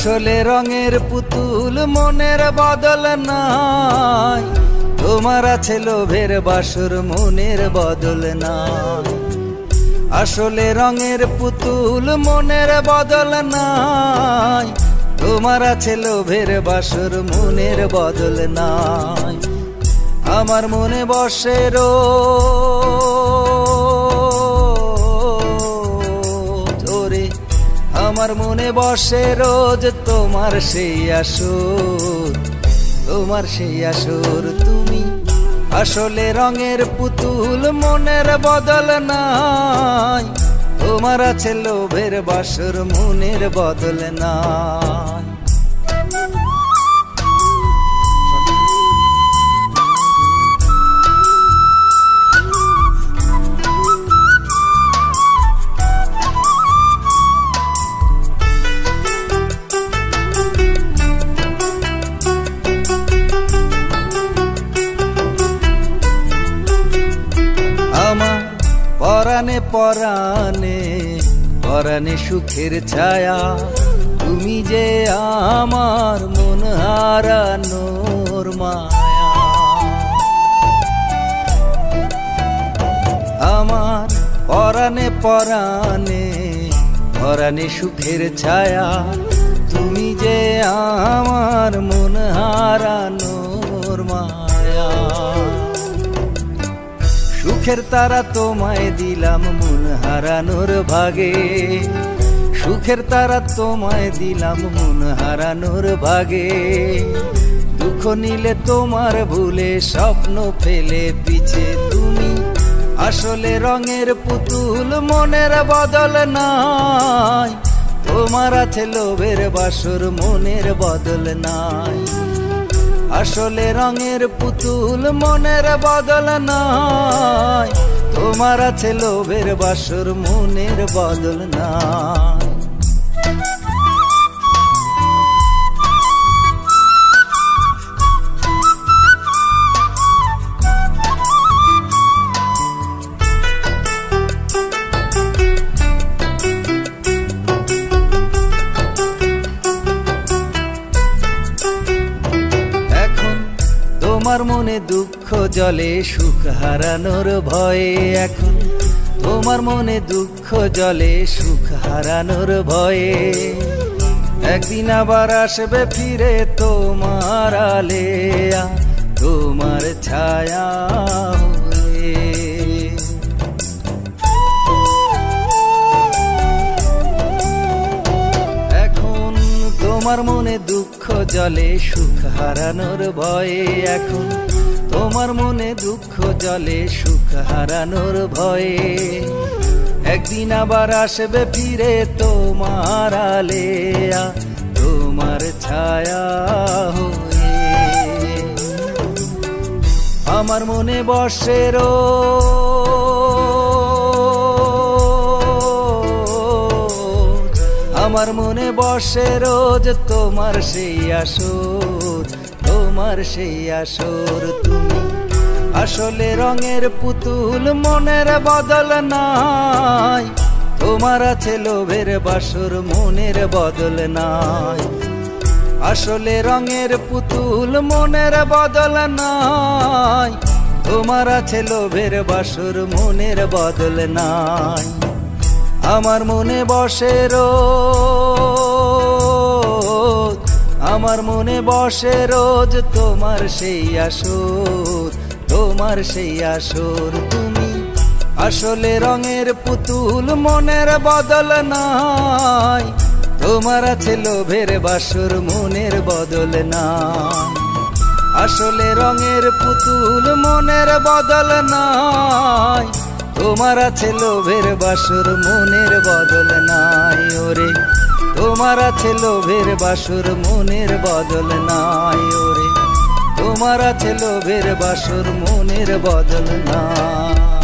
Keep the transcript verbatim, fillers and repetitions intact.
আসলে রঙের পুতুল মনের বদল নাই, তোমার আছে লোভের বাসর মনের বদল নাই। আসলে রঙের পুতুল মনের বদল নাই, তোমার আছে লোভের বাসর মনের বদল নাই। আমার মনে বসে রোজ ওরে, আমার মনে বসে রোজ তোমার সেই আসর, তোমার সেই আসর তুমি। আসলে রঙের পুতুল মনের বদল নাই, তোমার আছে লোভের বাসর মনের বদল নাই। পরাণে পরাণে পরাণে সুখের ছায়া, তুমি যে আমার মন হারানোর মায়া। আমার পরাণে পরাণে পরাণে সুখের ছায়া, তুমি যে আমার মন হারানোর মায়া। সুখের তারা তোমায় দিলাম মন হারানোর ভাগে, সুখের তারা তোমায় দিলাম মন হারানোর ভাগে। দুঃখ নিলে তোমার ভুলে স্বপ্ন ফেলে পিছে তুমি। আসলে রঙের পুতুল মনের বদল নাই, তোমার আছে লোভের বাসর মনের বদল নাই। আসলে রঙের পুতুল মনের বদল নাই, তোমার আছে লোভের বাসর মনের বদল নাই। তোমার মনে দুঃখ জলে সুখ হারানোর ভয়ে, এখন তোমার মনে দুঃখ জলে সুখ হারানোর ভয়ে। একদিন আবার আসবে ফিরে তোমার আলেয়া, তোমার ছায়া হয়ে। এখন তোমার মনে দুঃখ জলে সুখ হারানোর ভয়ে, এখন তোমার মনে দুঃখ জলে সুখ হারানোর ভয়ে। একদিন আবার আসবে ফিরে তোমার আলেয়া, তোমার ছায়া হয়ে। আমার মনে বসে রোজ, আমার মনে বসে রোজ তোমার সেই আসর, তোমার সেই আসর তুমি। আসলে রঙের পুতুল মনের বদল নাই, তোমার আছে লোভের বাসর মনের বদল নাই। আসলে রঙের পুতুল মনের বদল নাই, তোমার আছে লোভের বাসর মনের বদল নাই। আমার মনে বসে রোজ, আমার মনে বসে রোজ তোমার সেই আসর, তোমার সেই আসর তুমি। আসলে রঙের পুতুল মনের বদল নাই, তোমার আছে লোভের বাসর মনের বদল নাই। আসলে রঙের পুতুল মনের বদল নাই, তোমার আছে লোভের বাসর মনের বদল নাই। ওরে তোমার আছে লোভের বাসর মনের বদল নাই, ওরে তোমার আছে লোভের বাসর মনের বদল নাই।